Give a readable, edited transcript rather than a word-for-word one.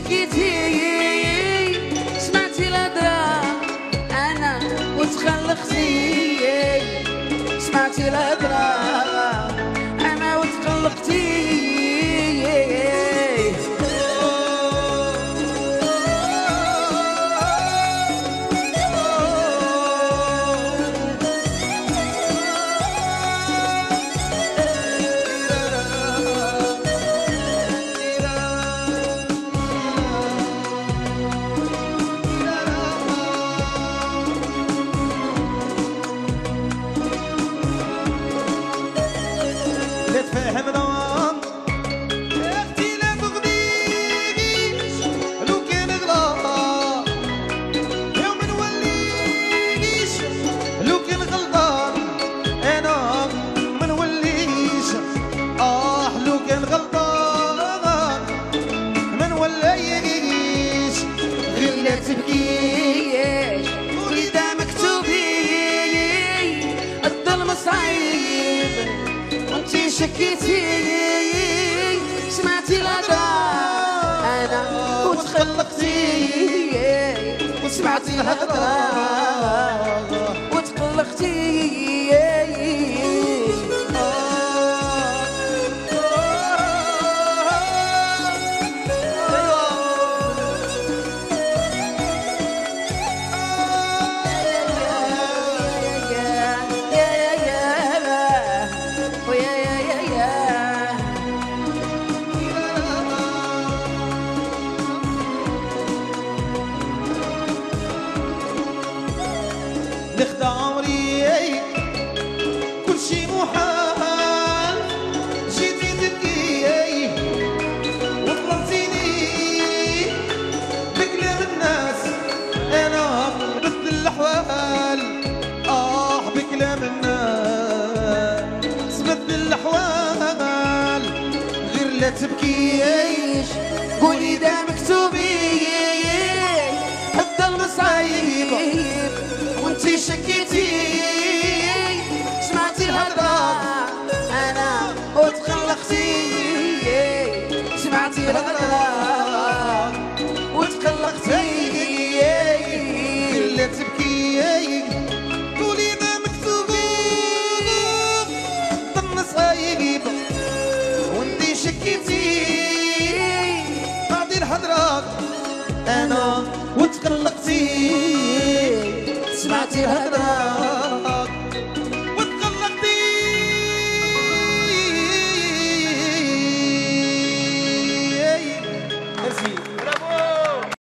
شكيتي سمعتي الهضرة أنا وتخلقتي سمعتي الهضرة أنا وتقلقتي تبكيش وليدا مكتوبين الظلم صعيب وانتي شكيتي سمعتي الهضرة أنا وتخلقتي وسمعتي الهضرة وتقلقتي نخدع عمري كل شي محال جيتي تبكي وطلبتيني بكلام الناس انا بدل الاحوال بكلام الناس بدل الاحوال غير لا تبكيش قولي دا مكتوبين الظلم صعيب وانتي شكيتي سمعتي الهضرة أنا وتقلقتي سمعتي الهضرة وتقلقتي لا تبكي قولي ما مكتوبين ضمن صايب وانتي شكيتي بعد الهضرة أنا وتقلقتي سمعتي الهضرة